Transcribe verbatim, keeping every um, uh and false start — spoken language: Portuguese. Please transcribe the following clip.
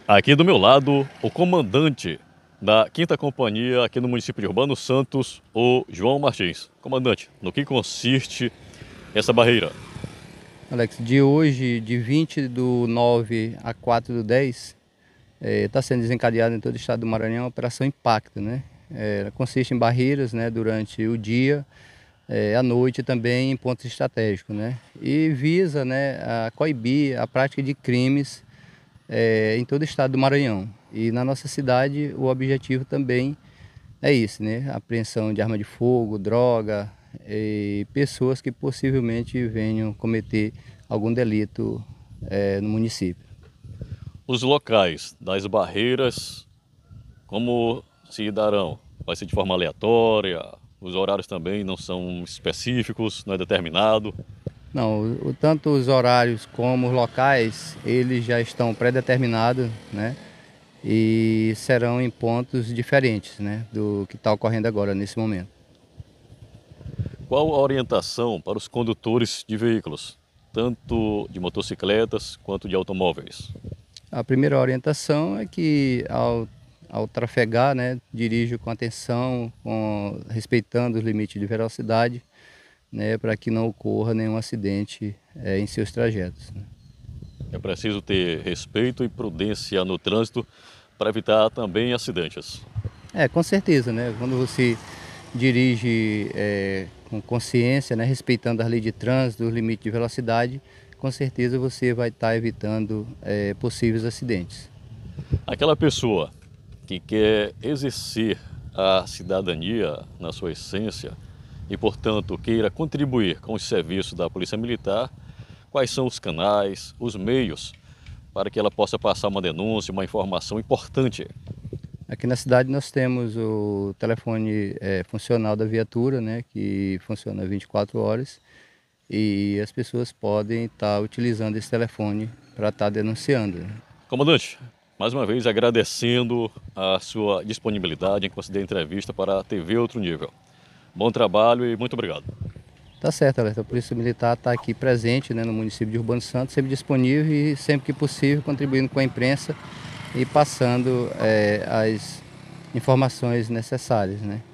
Aqui do meu lado, o comandante da quinta Companhia aqui no município de Urbano Santos, o João Martins. Comandante, no que consiste essa barreira? Alex, de hoje, de vinte do nove a quatro do dez, está sendo desencadeada em todo o estado do Maranhão a Operação Impacto, né? É, ela consiste em barreiras, né, durante o dia, é, à noite também em pontos estratégicos, né? E visa, né, a coibir a prática de crimes é, em todo o estado do Maranhão. E na nossa cidade o objetivo também é isso, né? Apreensão de arma de fogo, droga e pessoas que possivelmente venham cometer algum delito é, no município. Os locais das barreiras, como se darão? Vai ser de forma aleatória? Os horários também não são específicos, não é determinado? Não, o, tanto os horários como os locais, eles já estão pré-determinados, né? E serão em pontos diferentes, né, do que está ocorrendo agora, nesse momento. Qual a orientação para os condutores de veículos, tanto de motocicletas quanto de automóveis? A primeira orientação é que ao, ao trafegar, né, dirija com atenção, com, respeitando os limites de velocidade, né, para que não ocorra nenhum acidente é, em seus trajetos, né. É preciso ter respeito e prudência no trânsito para evitar também acidentes. É, com certeza, né? Quando você dirige é, com consciência, né, respeitando as leis de trânsito, os limites de velocidade, com certeza você vai estar evitando é, possíveis acidentes. Aquela pessoa que quer exercer a cidadania na sua essência e, portanto, queira contribuir com os serviços da Polícia Militar, quais são os canais, os meios para que ela possa passar uma denúncia, uma informação importante? Aqui na cidade nós temos o telefone é, funcional da viatura, né, que funciona vinte e quatro horas, e as pessoas podem estar utilizando esse telefone para estar denunciando. Comandante, mais uma vez agradecendo a sua disponibilidade em conceder a entrevista para a T V Outro Nível. Bom trabalho e muito obrigado. Tá certo, Alex. A Polícia Militar está aqui presente, né, no município de Urbano Santos, sempre disponível e sempre que possível contribuindo com a imprensa e passando é, as informações necessárias, né.